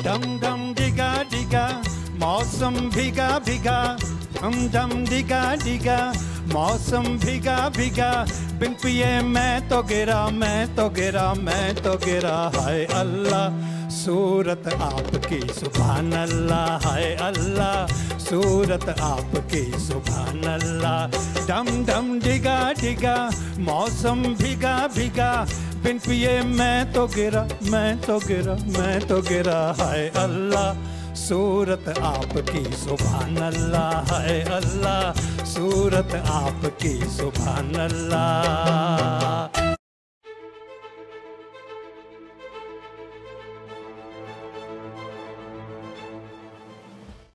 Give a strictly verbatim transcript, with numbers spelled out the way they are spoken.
डम डम डिगा डिगा मौसम भीगा भीगा, डम डम डिगा डिगा मौसम भीगा भीगा, बिन पिए मैं तो गिरा मैं तो गिरा मैं तो गिरा। हाय अल्लाह सूरत आपकी सुभान अल्लाह, हाय अल्लाह सूरत आपकी सुभान अल्लाह। डम डम डिगा डिगा मौसम भीगा भीगा, बिन पिए मैं तो गिरा मैं तो गिरा मैं तो गिरा। हाय अल्लाह सूरत आपकी सुभान अल्लाह, हाय अल्लाह सूरत आपकी सुभान अल्लाह।